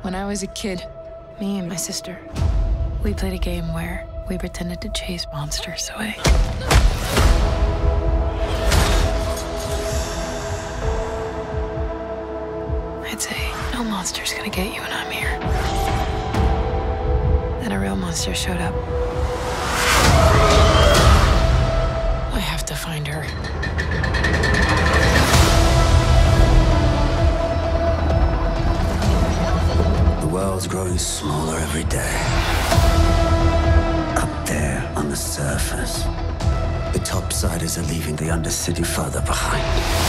When I was a kid, me and my sister, we played a game where we pretended to chase monsters away. I'd say, no monster's gonna get you when I'm here. Then a real monster showed up. I have to find her. The world's growing smaller every day. Up there on the surface, the topsiders are leaving the undercity further behind.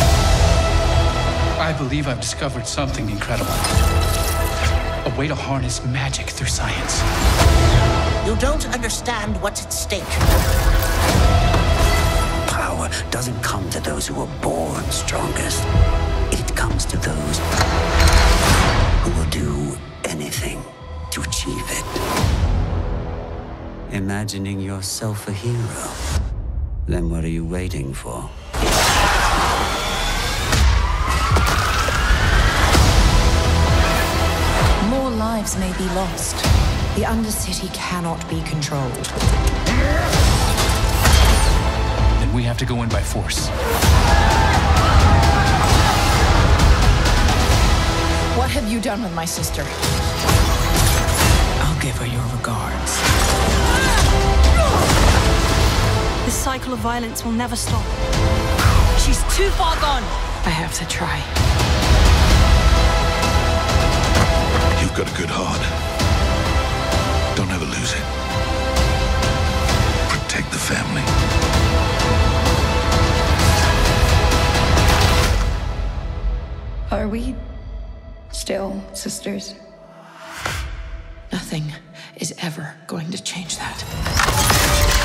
I believe I've discovered something incredible. A way to harness magic through science. You don't understand what's at stake. Power doesn't come to those who are born strongest. It comes to those who will do anything to achieve it. Imagining yourself a hero? Then what are you waiting for? More lives may be lost. The Undercity cannot be controlled. Then we have to go in by force. What have you done with my sister? I'll give her your regards. This cycle of violence will never stop. She's too far gone. I have to try. You've got a good heart. Don't ever lose it. Protect the family. Are we still sisters? Nothing is ever going to change that.